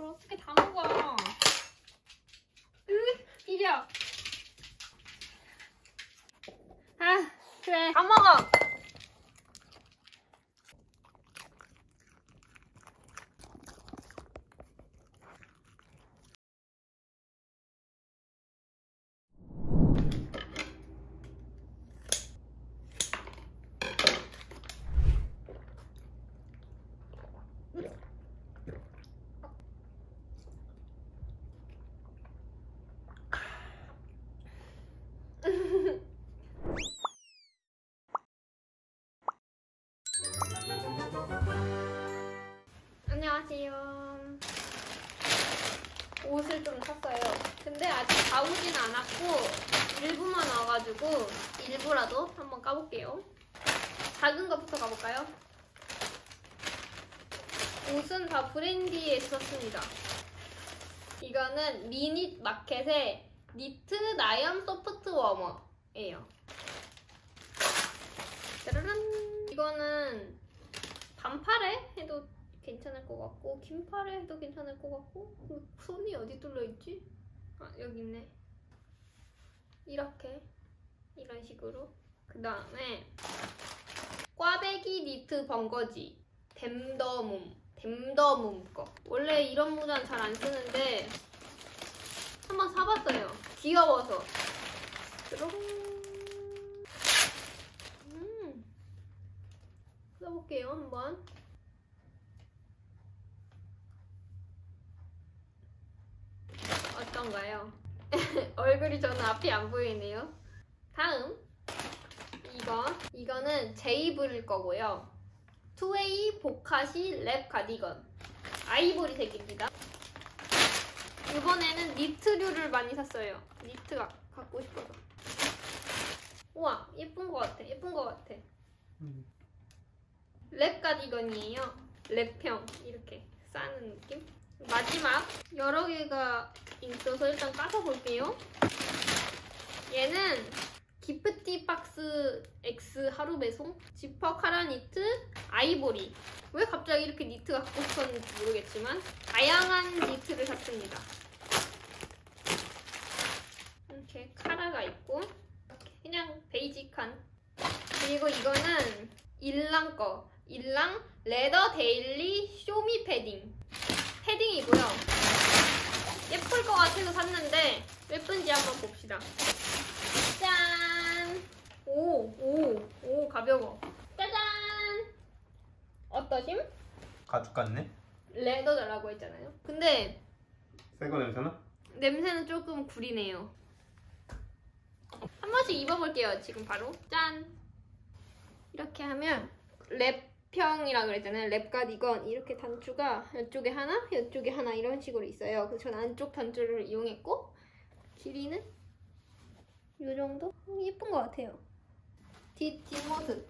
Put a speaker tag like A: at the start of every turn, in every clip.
A: 그걸 어떻게 다 먹어? 이려. 아, 그래. 다 먹어. 안녕하세요. 옷을 좀 샀어요. 근데 아직 다 오진 않았고 일부만 와가지고 일부라도 한번 까볼게요. 작은 것부터 가볼까요? 옷은 다 브랜디에서 샀습니다. 이거는 미닛 마켓의 니트 나염 소프트 워머예요. 짜라란! 이거는 반팔에 해도 괜찮을 것 같고 긴팔에 해도 괜찮을 것 같고 손이 어디 뚫려있지? 아, 여기 있네. 이렇게 이런 식으로. 그 다음에 꽈배기 니트 번거지 댐더몸 거. 원래 이런 모자는 잘 안 쓰는데 한번 사봤어요. 귀여워서. 써볼게요 한번. 어떤가요? 얼굴이 저는 앞이 안 보이네요. 다음 이거는 제이블 거고요. 투웨이 보카시 랩 가디건 아이보리 색입니다. 이번에는 니트류를 많이 샀어요. 니트가 갖고 싶어서. 우와, 예쁜 거 같아. 랩 가디건이에요. 랩형 이렇게 싸는 느낌. 마지막 여러 개가 있어서 일단 까서 볼게요. 얘는 기프티 박스 X 하루 배송 지퍼 카라 니트 아이보리. 왜 갑자기 이렇게 니트 갖고 싶었는지 모르겠지만 다양한 니트를 샀습니다. 이렇게 카라가 있고 그냥 베이직한. 그리고 이거는 일랑 거. 일랑 레더 데일리 쇼미 패딩이고요. 예쁠 것 같아서 샀는데 예쁜지 한번 봅시다. 짠! 오, 가벼워. 짜잔! 어떠심?
B: 가죽 같네?
A: 레더라고 했잖아요. 근데
B: 새거 냄새나? 냄새는
A: 조금 구리네요. 한 번씩 입어볼게요. 지금 바로. 짠! 이렇게 하면 랩형이라 그랬잖아요. 랩 가디건. 이렇게 단추가 이쪽에 하나, 이쪽에 하나 이런 식으로 있어요. 그래서 전 안쪽 단추를 이용했고 길이는 이 정도? 예쁜 것 같아요. 뒷모습.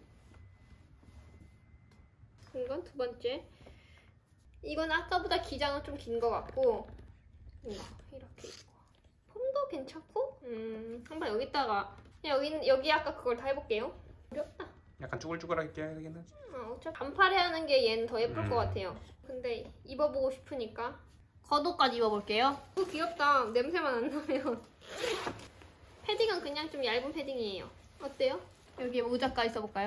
A: 이건 두 번째. 이건 아까보다 기장은 좀 긴 것 같고 이렇게 있고 폼도 괜찮고 한번 여기다가 여기 아까 그걸 다 해볼게요. 어렵다.
B: 약간 쭈글쭈글하게 해야겠네.
A: 어차피 반팔에 하는 게 얘는 더 예쁠 것 같아요. 근데 입어보고 싶으니까 겉옷까지 입어볼게요. 귀엽다. 냄새만 안 나면. 패딩은 그냥 좀 얇은 패딩이에요. 어때요? 여기에 모자까지 써볼까요?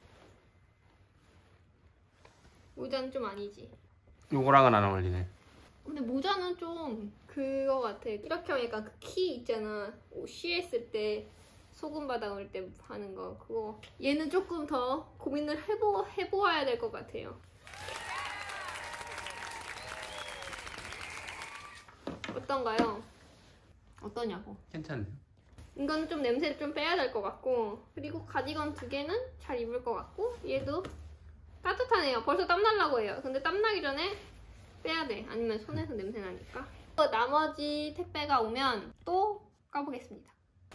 A: 모자는 좀 아니지.
B: 요거랑은 안 어울리네.
A: 근데 모자는 좀 그거 같아. 이렇게 하면 약간 그 키 있잖아. 옷 쉬했을 때 소금 받아올 때 하는 거 그거. 얘는 조금 더 고민을 해보아야 될 것 같아요. 어떤가요? 어떠냐고.
B: 괜찮네요.
A: 이건 좀 냄새를 좀 빼야 될 것 같고 그리고 가디건 두 개는 잘 입을 것 같고 얘도 따뜻하네요. 벌써 땀나려고 해요. 근데 땀나기 전에 빼야 돼. 아니면 손에서 냄새 나니까. 나머지 택배가 오면 또 까보겠습니다.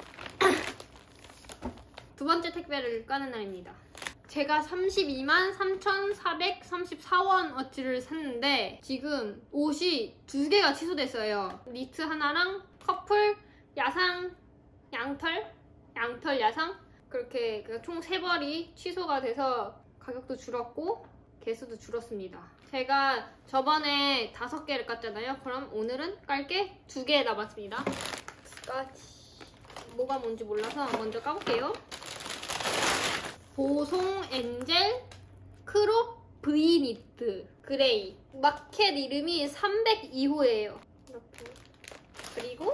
A: 두 번째 택배를 까는 날입니다. 제가 32만 3,434원어치를 샀는데 지금 옷이 두 개가 취소됐어요. 니트 하나랑 커플, 야상, 양털 야상 그렇게 총 3벌이 취소가 돼서 가격도 줄었고 개수도 줄었습니다. 제가 저번에 5개를 깠잖아요. 그럼 오늘은 깔게 2개 남았습니다. 뭐가 뭔지 몰라서 먼저 까볼게요. 보송 엔젤 크롭 V 니트 그레이. 마켓 이름이 302호예요. 이렇게. 그리고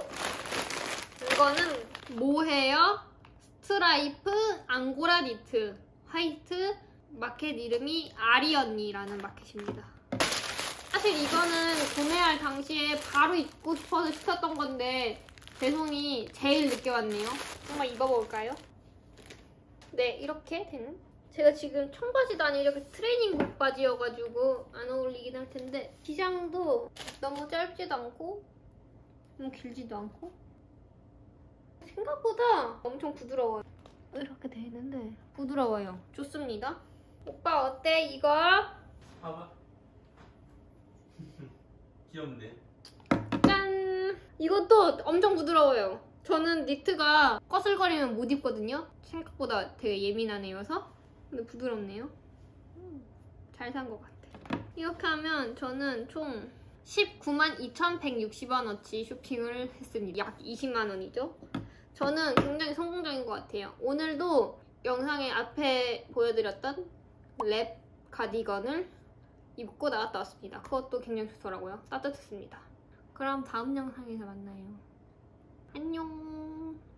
A: 이거는 모헤어 스트라이프 앙고라 니트 화이트. 마켓 이름이 아리언니라는 마켓입니다. 사실 이거는 구매할 당시에 바로 입고 싶어서 시켰던 건데 배송이 제일 늦게 왔네요. 한번 입어볼까요? 네, 이렇게 되는. 제가 지금 청바지도 아니고 이렇게 트레이닝복 바지여가지고 안 어울리긴 할 텐데 기장도 너무 짧지도 않고 너무 길지도 않고 생각보다 엄청 부드러워요. 이렇게 돼 있는데 부드러워요. 좋습니다. 오빠 어때 이거?
B: 봐봐. 귀엽네.
A: 짠! 이것도 엄청 부드러워요. 저는 니트가 꺼슬거리면 못 입거든요. 생각보다 되게 예민한 애여서. 근데 부드럽네요. 잘 산 것 같아. 이렇게 하면 저는 총 192,160원어치 쇼핑을 했습니다. 약 20만 원이죠. 저는 굉장히 성공적인 것 같아요. 오늘도 영상에 앞에 보여드렸던 랩 가디건을 입고 나갔다 왔습니다. 그것도 굉장히 좋더라고요. 따뜻했습니다. 그럼 다음 영상에서 만나요. 안녕.